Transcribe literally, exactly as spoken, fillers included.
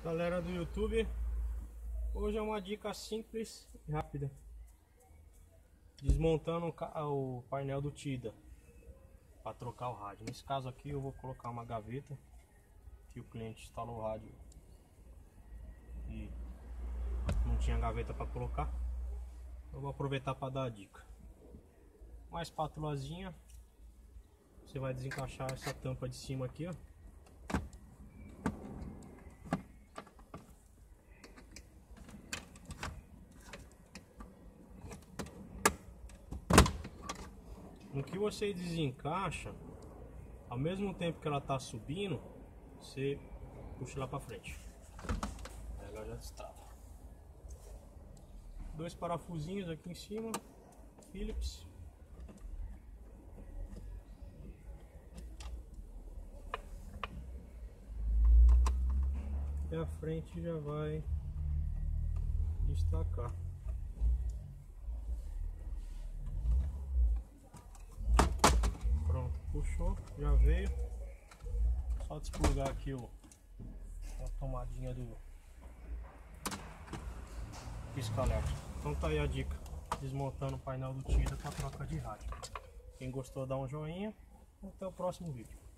Galera do YouTube, hoje é uma dica simples e rápida, desmontando o painel do Tida para trocar o rádio. Nesse caso aqui eu vou colocar uma gaveta que o cliente instalou o rádio e não tinha gaveta para colocar. Eu vou aproveitar para dar a dica. Uma espátulazinha, você vai desencaixar essa tampa de cima aqui, ó. No que você desencaixa, ao mesmo tempo que ela está subindo, você puxa lá para frente. Ela já destrava. Dois parafusinhos aqui em cima, Phillips. E a frente já vai destacar. Puxou, já veio. Só desplugar aqui o, a tomadinha do pisca-alerta. Então tá aí a dica, desmontando o painel do Tida para troca de rádio. Quem gostou dá um joinha. Até o próximo vídeo.